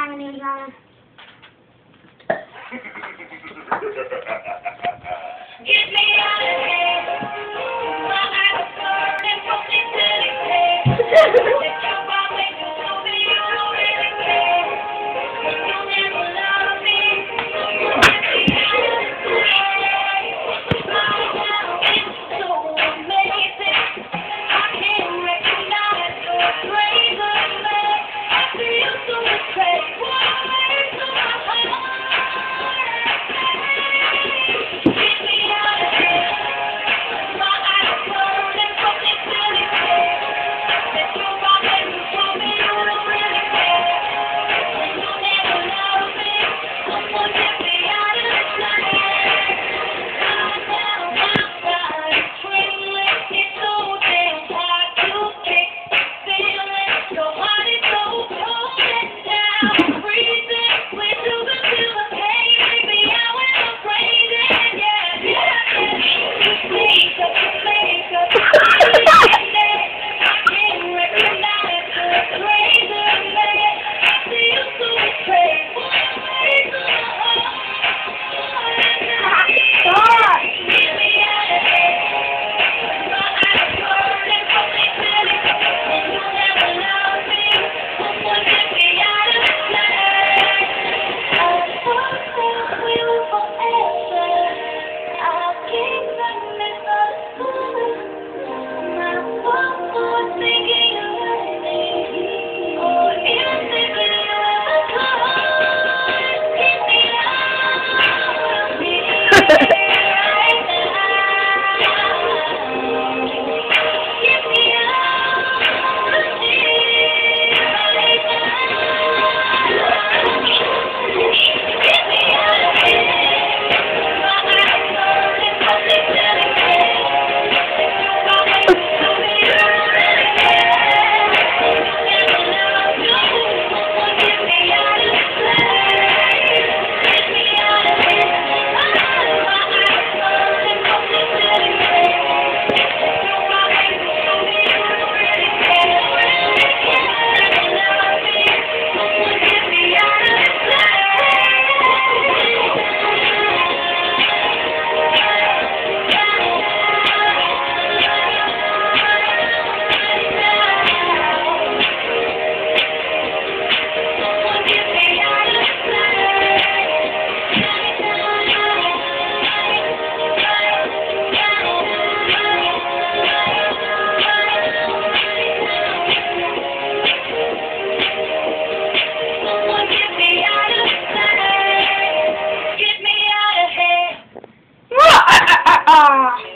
diamond ears on him. Get me out of here. My eyes are burning from this silly place. Let your body show me you don't really care. You never love me. Get me out of this place. My love is so amazing. I can't recognize your razor blade. I feel so betrayed. What ways to my heart? Ah!